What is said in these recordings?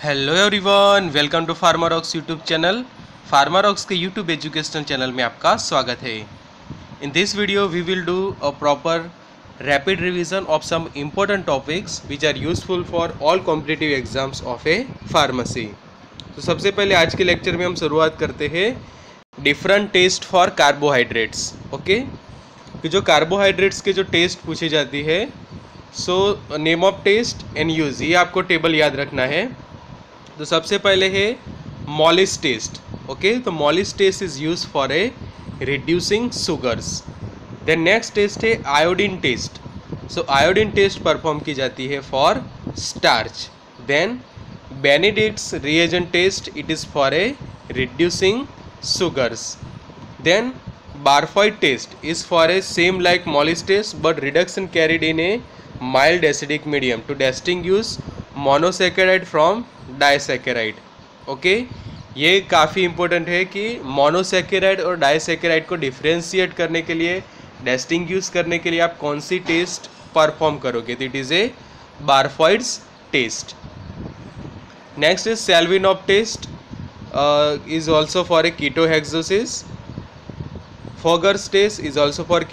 Hello everyone, welcome to Pharmarocks YouTube channel. Pharmarocks के YouTube educational channel में आपका स्वागत है। In this video we will do a proper rapid revision of some important topics which are useful for all competitive exams of a pharmacy. तो सबसे पहले आज के लेक्चर में हम शुरुआत करते हैं different test for carbohydrates. Okay, कि जो कार्बोहाइड्रेट्स के जो टेस्ट पूछी जाती है, so name of test and use, ये आपको टेबल याद रखना है। तो सबसे पहले है मॉलिस टेस्ट। ओके, तो Molisch test is use for a reducing sugars. Then next test है iodine test. So iodine test perform की जाती है for starch. Then Benedict's reagent test, it is for a reducing sugars. Then Barfoed test is for a same like Mollis test but reduction carried in a mild acidic medium to distinguish monosaccharide from disaccharide. Okay, ये काफ़ी important है कि monosaccharide और disaccharide को differentiate करने के लिए, distinguish करने के लिए आप कौन सी टेस्ट परफॉर्म करोगे, तो it is a Barfoed's test. Next is Seliwanoff test is also for a ketohexosis. Fogger's test is also for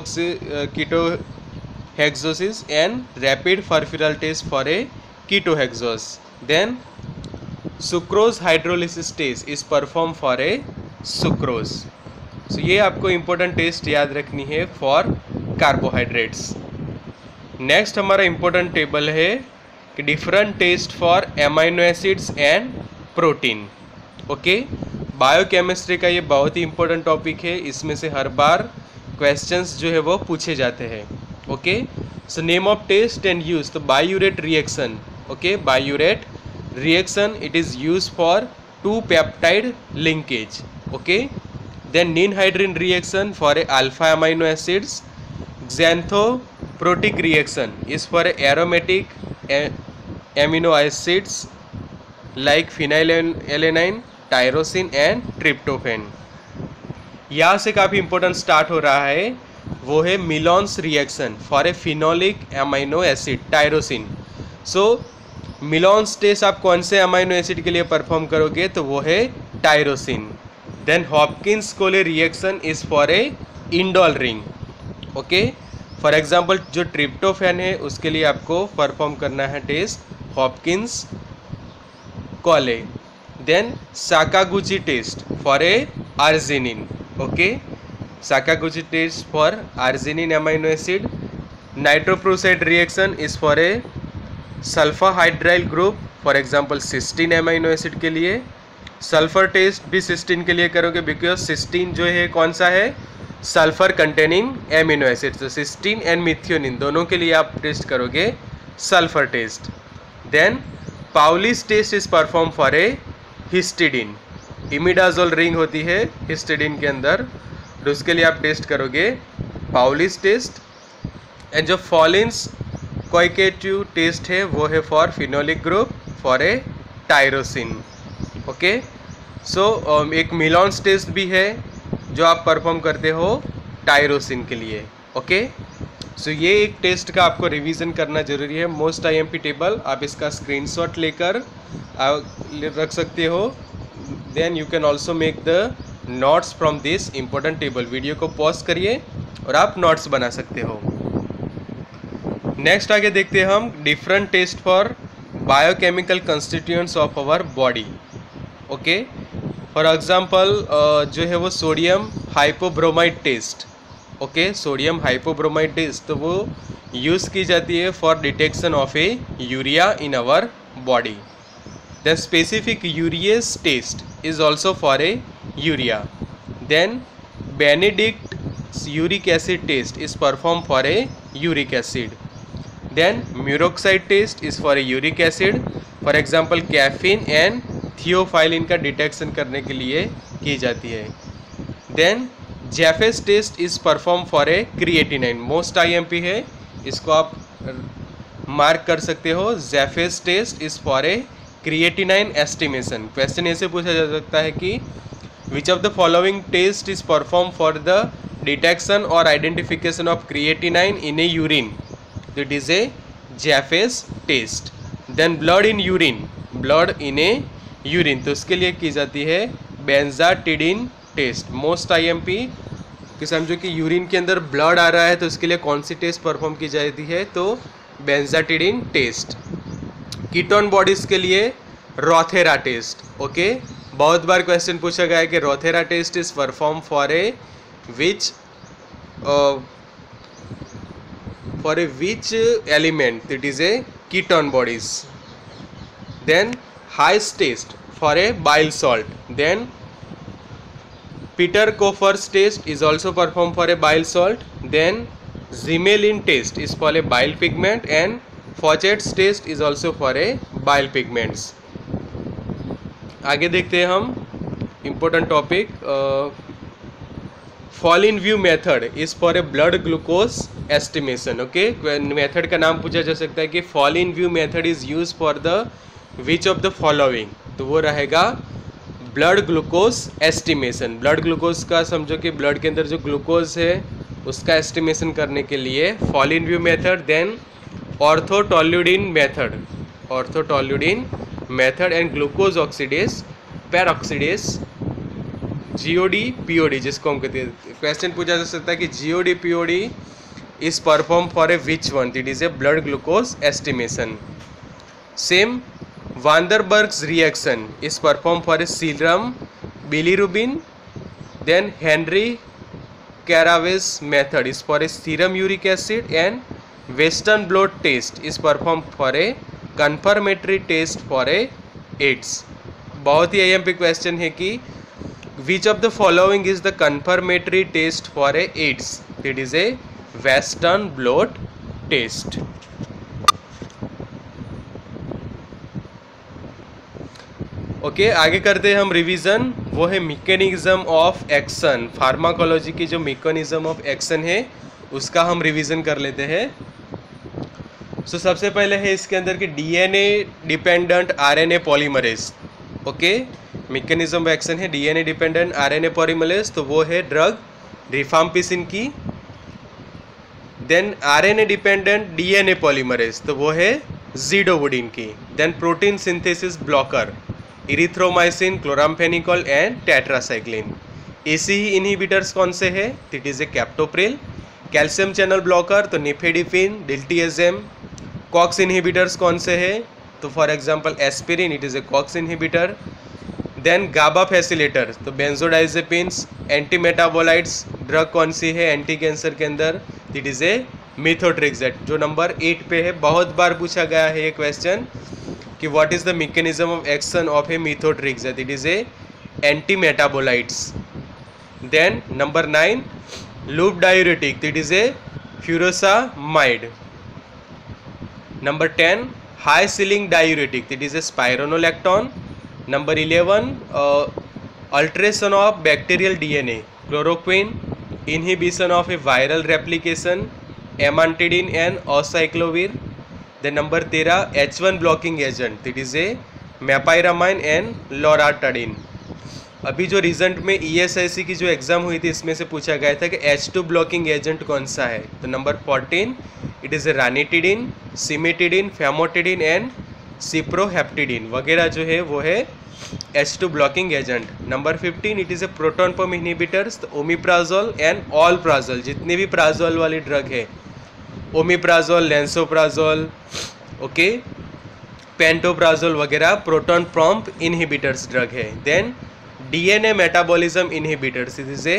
ketohexosis and rapid furfural test for a ketohexose. Then sucrose hydrolysis test is performed for a sucrose. So ये आपको important test याद रखनी है for carbohydrates. Next हमारा important table है कि different test for amino acids and protein. Okay, biochemistry का ये बहुत ही इंपॉर्टेंट टॉपिक है। इसमें से हर बार क्वेश्चंस जो है वो पूछे जाते हैं। Okay, so name of test and use, तो biuret reaction. Okay, biuret reaction, it is use for 2 peptide linkage. Okay, then ninhydrin reaction for a alpha amino acids. xanthoprotic reaction is for aromatic amino acids like phenylalanine, tyrosine and tryptophan. यहाँ से काफ़ी important start हो रहा है, वो है Millon's reaction for a phenolic amino acid tyrosine. So Millon's test आप कौन से अमाइनो एसिड के लिए परफॉर्म करोगे, तो वो है tyrosine. Then Hopkins Cole reaction is for a indole ring. Okay, for example जो ट्रिप्टोफेन है उसके लिए आपको परफॉर्म करना है test Hopkins Cole. Then Sakaguchi test for a arginine. Okay, Sakaguchi test for arginine amino acid. Nitroprusside reaction is for a sulphydryl group, for example cysteine amino acid के लिए। Sulphur test भी cysteine के लिए करोगे because cysteine जो है कौन सा है, सल्फर कंटेनिंग एमिनो एसिड। तो सिस्टीन एंड मिथियोनिन दोनों के लिए आप टेस्ट करोगे sulphur test. Then Pauly's test is perform for a histidine. Imidazole ring होती है हिस्टिडीन के अंदर, तो उसके लिए आप टेस्ट करोगे पाउलिस टेस्ट। एंड जो फॉलिन्स कोइकेटिव टेस्ट है वो है for phenolic group for a tyrosine. Okay, so एक मिलॉन्स टेस्ट भी है जो आप परफॉर्म करते हो टायरोसिन के लिए। ओके, सो ये एक टेस्ट का आपको रिवीजन करना जरूरी है। मोस्ट आईएमपी टेबल आप इसका स्क्रीनशॉट लेकर रख सकते हो। Then you can also make the notes from this important table. Video को पॉज करिए और आप नोट्स बना सकते हो। नेक्स्ट आगे देखते हैं हम different test for biochemical constituents of our body. Okay, for example जो है वो sodium hypobromide test. Okay, sodium hypobromide test, तो वो यूज़ की जाती है for detection of a urea in our body. The specific urease test is also for a urea. Then Benedict uric acid test is perform for a uric acid. Then murexide test is for a uric acid, for example caffeine and theophylline का detection करने के लिए की जाती है। Then Jaffe's test is perform for a creatinine. Most IMP है, इसको आप मार्क कर सकते हो। Jaffe's test is for a creatinine estimation. Question ऐसे पूछा जा सकता है कि which of the following test is perform for the detection और identification of creatinine in a urine, तो it is a Jaffe's test. Then blood in urine blood in a urine, तो उसके लिए की जाती है बेंजाटिडिन टेस्ट। मोस्ट आईएमपी कि समझो कि यूरिन के अंदर ब्लड आ रहा है तो उसके लिए कौन सी टेस्ट परफॉर्म की जाती है, तो बेंजाटिडिन टेस्ट। कीटोन बॉडीज के लिए रोथेरा टेस्ट। ओके, बहुत बार क्वेश्चन पूछा गया है कि Rothera test is perform for a which element, it is a ketone bodies. Then Heiss test for a bile salt. Then Peter-Koffers test is also performed for a bile salt. Then Zimmelin test is for a bile pigment and Fauchett's test is also for a bile pigments. आगे देखते हैं हम important topic. Fall in view method is for a blood glucose estimation. Okay, method का नाम पूछा जा सकता है कि fall in view method is used for the which of the following, तो वो रहेगा blood glucose estimation. Blood glucose का समझो कि ब्लड के अंदर जो ग्लूकोज है उसका एस्टिमेशन करने के लिए Folin Wu method, then orthotoluidine method and glucose oxidase peroxidase GOD POD, जिसको हम कहते हैं। क्वेश्चन पूछा जा सकता है कि GOD POD is perform for a which one, it is a blood glucose estimation. Same Vanderburg's reaction is performed for a serum bilirubin. Then Henry Caraway's method is for a serum uric acid, and Western blot test is performed for a confirmatory test for a AIDS. बहुत ही IMP question है कि which of the following is the confirmatory test for a AIDS? It is a Western blot test. Okay, आगे करते हैं हम revision. वो है mechanism of action. Pharmacology की जो मैकेनिज्म ऑफ एक्शन है उसका हम रिवीजन कर लेते हैं। सो सबसे पहले है इसके अंदर कि DNA dependent RNA polymerase. Okay, mechanism of action है डीएनए डिपेंडेंट आरएनए पॉलीमरेज, तो वो है ड्रग रिफाम्पिसिन की। Then RNA dependent DNA polymerase, तो वो है ज़िडोवुडिन की। Then protein synthesis blocker erythromycin, chloramphenicol and tetracycline. ऐसे ही इनहिबिटर्स कौन से हैं, it is a captopril. Calcium channel blocker तो निफेडिफिन, डिल्टीएजेम। कॉक्स इनहिबिटर्स कौन से हैं, तो for example aspirin, it is a COX inhibitor. Then GABA facilitator तो बेंजोडाइजेपिन्स। एंटी मेटाबोलाइट्स ड्रग कौन सी है एंटी कैंसर के अंदर, इट इज़ ए मिथोट्रिक्सेट, जो नंबर 8 पे है। बहुत बार पूछा गया है ये क्वेश्चन कि what is the mechanism of action of a methotrexate, it is a anti metabolites. Then number 9 loop diuretic, it is a furosemide. Number 10 high ceiling diuretic, it is a spironolactone. Number 11 alteration of bacterial DNA, chloroquine. Inhibition of a viral replication, amantadine and acyclovir. Then number 13 H1 blocking agent, it is a mepyramine and loratadine. अभी जो result में ESIC की जो exam हुई थी इसमें से पूछा गया था कि H2 ब्लॉकिंग एजेंट कौन सा है, तो number 14 it is a ranitidine, cimetidine, famotidine and cyproheptadine वगैरह जो है वो है H2 blocking agent. Number 15 it is a proton pump inhibitors, तो ओमिप्राजोल एंड ऑलप्राजोल, जितने भी प्राजोल वाली ड्रग है, ओमिप्राजोल, लेंसोप्राजोल, ओके, पेंटोप्राजोल वगैरह प्रोटॉन पंप इनहिबिटर्स ड्रग है। Then DNA metabolism inhibitors, it is a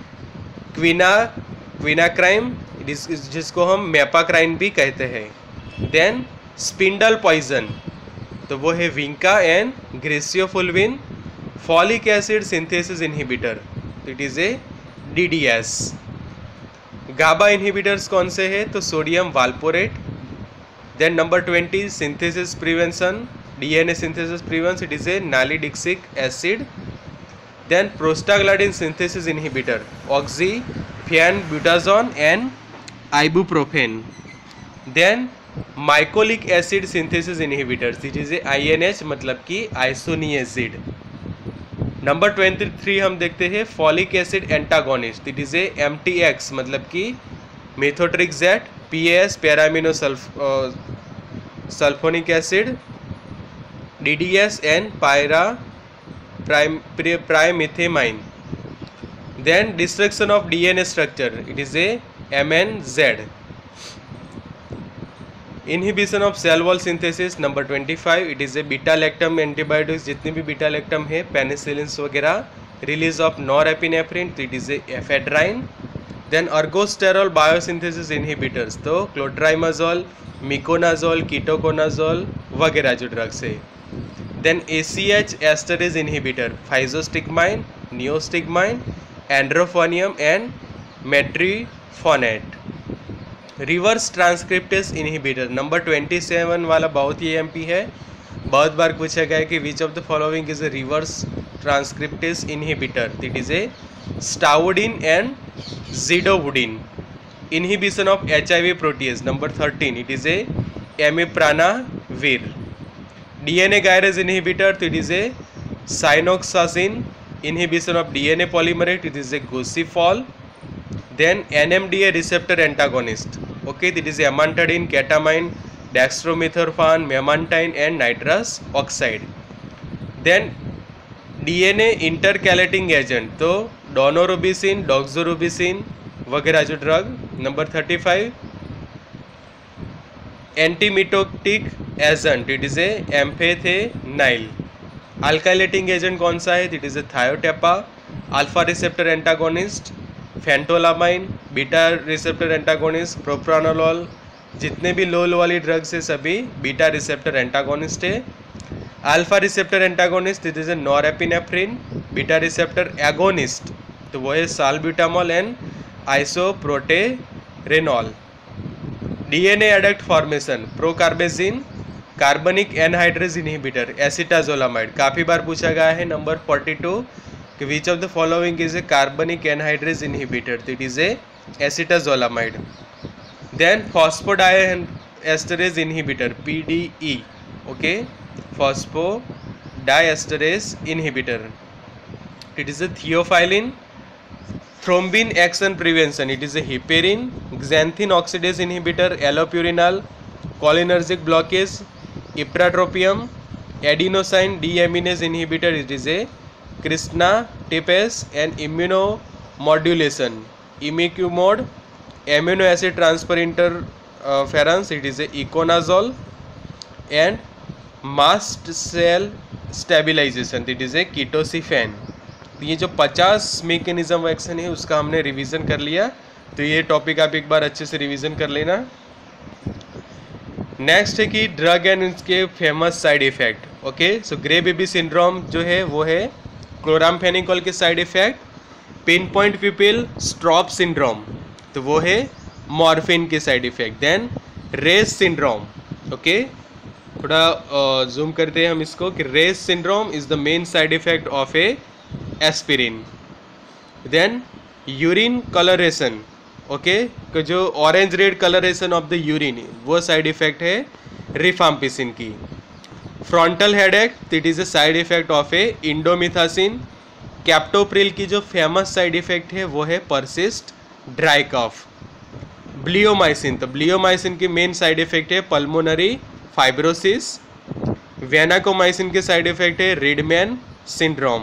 quinacrine, जिसको हम मेपाक्राइन भी कहते हैं। देन स्पिंडल पॉइजन, तो वो है vinca and griseofulvin. Folic acid synthesis inhibitor, तो it is a DDS। GABA inhibitors कौन से हैं, तो sodium valproate. Then number 20 synthesis prevention, DNA synthesis prevention, it is a nalidixic acid. Then prostaglandin synthesis inhibitor, oxyphenbutazone and ibuprofen. Then mycolic acid synthesis inhibitors, it is a INH, मतलब कि isoniazid. Number 23 हम देखते हैं folic acid antagonist, it is a MTX, मतलब कि methotrexate, PAS paraamino sulphonic acid. DDS and pyrimethamine. Then destruction of DNA structure, it is a MNZ. Inhibition of cell wall synthesis, number 25, it is a beta lactam antibiotics. जितने भी beta lactam है, penicillins वगैरह. Release of norepinephrine, it is a ephedrine. Then ergosterol biosynthesis inhibitors, तो clotrimazole, miconazole, ketoconazole वगैरह जो drugs है. Then ACH esterase inhibitor, physostigmine, neostigmine, androphonium and metrifonate. Reverse transcriptase inhibitor, number 27 वाला बहुत ही MP है, बहुत बार पूछा गया है कि which of the following is a reverse transcriptase inhibitor. It is a stavudine and zidovudine. Inhibition of HIV protease, number 13, it is a amprenavir. DNA gyrase inhibitor, it is a cinoxacin. Inhibition of DNA polymerase, it is a gossypol. Then NMDA receptor antagonist, okay, it is amantadine, ketamine, dextromethorphan, memantine and nitrous oxide. Then DNA intercalating agent, तो donorubicin, doxorubicin वगैरह जो drug. Number 35, antimitotic agent, it is a amphethinile. Alkylating agent कौन सा है? It is a thiotepa. Alpha receptor antagonist, phentolamine. Beta receptor antagonist, propranolol. जितने भी लोल वाली ड्रग्स है सभी बीटा रिसेप्टर एंटागोनिस्ट है. Alpha receptor antagonist, it is a norepinephrine. Beta receptor agonist, तो वो है salbutamol and isoproterenol. DNA adduct formation, procarbazine. Carbonic anhydrase inhibitor, acetazolamide. काफ़ी बार पूछा गया है. नंबर 42 कि which of the following is a carbonic anhydrase inhibitor, it is a acetazolamide. Then phosphodiesterase inhibitor, PDE, okay, phosphodiesterase inhibitor, it is a theophylline. Thrombin action prevention, it is a heparin. xanthine oxidase inhibitor, allopurinol. Cholinergic blockage, ipratropium. Adenosine deaminase inhibitor, it is a Krishna-Tipase and immunomodulation, imiquimod. Amino acid transfer interference, it is a iconazole. And mast cell stabilization, it is a ketosifan. ये जो 50 mechanism action है उसका हमने revision कर लिया, तो ये topic आप एक बार अच्छे से रिवीजन कर लेना. नेक्स्ट है कि ड्रग एंड उसके famous side effect. Okay, so grey baby syndrome जो है वो है क्लोरामफेनिकोल के side effect. Pin point pupil strop syndrome, तो वो है मॉर्फिन के side effect. Then Reye's syndrome, okay, थोड़ा जूम करते हैं हम इसको कि Reye's syndrome is the main side effect of a aspirin. Then urine coloration, okay, तो जो orange red coloration of the urine वो साइड इफेक्ट है रिफाम्पिसिन की. Frontal headache, it is a side effect of a indomethacin. Captopril की जो famous side effect है वो है परसिस्ट ड्राई कफ. ब्लियोमाइसिन, तो ब्लियोमाइसिन की मेन साइड इफेक्ट है पल्मोनरी फाइब्रोसिस. वेनाकोमाइसिन के साइड इफेक्ट है रिडमैन सिंड्रोम.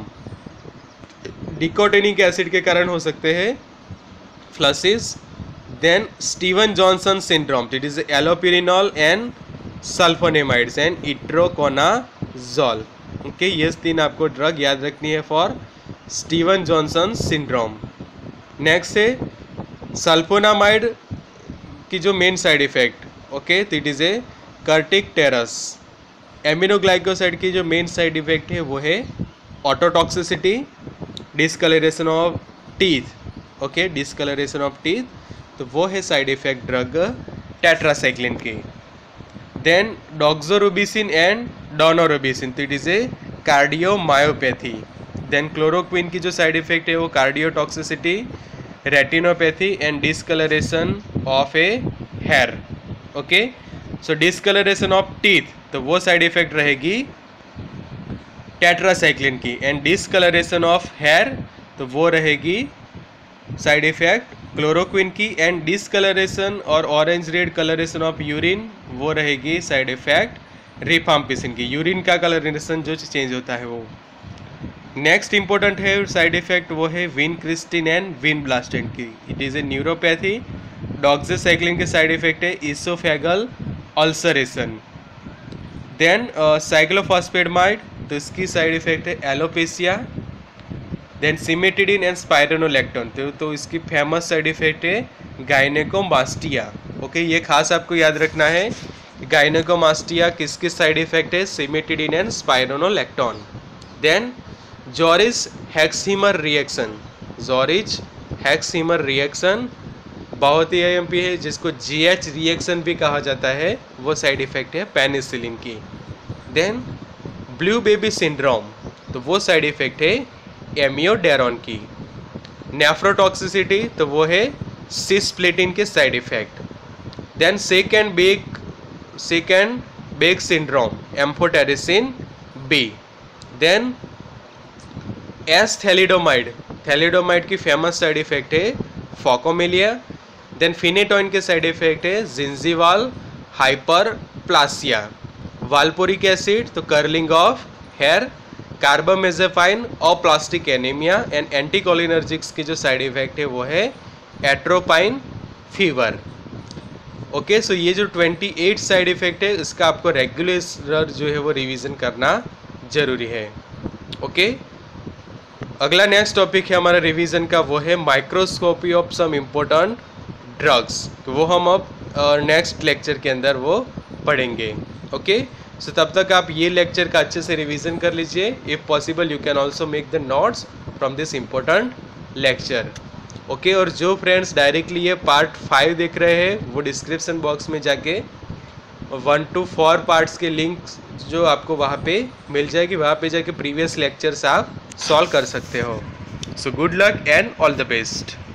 डिकोटेनिक एसिड के कारण हो सकते हैं फ्लसिस. Then Steven Johnson syndrome, it is allopurinol and sulphonamides and itraconazole. Okay, ये 3 आपको ड्रग याद रखनी है for Steven Johnson syndrome. Next है सल्फोनामाइड की जो मेन साइड इफेक्ट, ओके, तो it is a kernicterus. Aminoglycoside की जो मेन साइड इफेक्ट है वो है ototoxicity, discoloration of teeth. Okay, discoloration of teeth, तो वो है साइड इफेक्ट ड्रग टेट्रासाइक्लिन की. देन डॉक्सोरुबिसिन एंड डोनोरुबिसिन, तो it is a cardiomyopathy. Then chloroquine की जो साइड इफेक्ट है वो cardiotoxicity, retinopathy and discoloration of a hair. Okay, so discoloration of teeth, तो वो साइड इफेक्ट रहेगी टेट्रासाइक्लिन की. एंड डिस्कलरेशन ऑफ हेयर, तो वो रहेगी साइड इफेक्ट क्लोरोक्विन की. एंड डिस्कलरेशन और orange red coloration of urine, वो रहेगी साइड इफेक्ट रिफाम्पिसिन की, यूरिन का कलरेशन जो चेंज होता है वो। नेक्स्ट इंपॉर्टेंट है साइड इफेक्ट, वो है विनक्रिस्टिन एंड विनब्लास्टेन की। It is a neuropathy. Doxycycline के साइड इफेक्ट है इसोफेगल अल्सरेशन। देन साइक्लोफॉस्फेटमाइड, तो इसकी साइड इफेक्ट है alopecia. Then cimetidine and spironolactone, तो इसकी फेमस साइड इफेक्ट है गायनेकोमास्टिया। ओके, ये खास आपको याद रखना है, गायनेकोमास्टिया किसकी साइड इफेक्ट है, cimetidine and spironolactone. Then Jarisch Herxheimer reaction, Jarisch Herxheimer reaction बहुत ही एएमपी है, जिसको जीएच रिएक्शन भी कहा जाता है, वो साइड इफेक्ट है पेनिसिलिन की। देन ब्लू बेबी सिंड्रोम, तो वो साइड इफेक्ट है एमियोडेरोन की। नेफ्रोटॉक्सिसिटी, तो वो है सिस्प्लेटिन के side effect. Then shake and bake syndrome, amphotericin B. Then as thalidomide की फेमस साइड इफेक्ट है फोकोमेलिया। देन फिनेटोइन के साइड इफेक्ट है जिंजीवाल हाइपरप्लासिया। वाल्पोरिक एसिड, तो कर्लिंग ऑफ हेयर। कार्बामेजेपाइन और प्लास्टिक एनीमिया। एंड एंटीकोलिनर्जिक्स की जो side effect है वो है एट्रोपाइन फीवर। ओके, सो ये जो 28 साइड इफेक्ट है, इसका आपको रेगुलर जो है वो रिवीजन करना जरूरी है। ओके, अगला नेक्स्ट टॉपिक है हमारा रिवीजन का, वो है microscopy of some important drugs. तो वो हम अब नेक्स्ट लेक्चर के अंदर वो पढ़ेंगे। ओके, सो तब तक आप ये लेक्चर का अच्छे से रिवीजन कर लीजिए। If possible you can also make the notes from this important lecture. Okay, और जो फ्रेंड्स डायरेक्टली ये पार्ट 5 देख रहे हैं, वो डिस्क्रिप्शन बॉक्स में जाके 1 to 4 पार्ट्स के लिंक्स जो आपको वहाँ पे मिल जाएगी, वहाँ पे जाके प्रीवियस लेक्चर्स आप सॉल्व कर सकते हो। So good luck and all the best.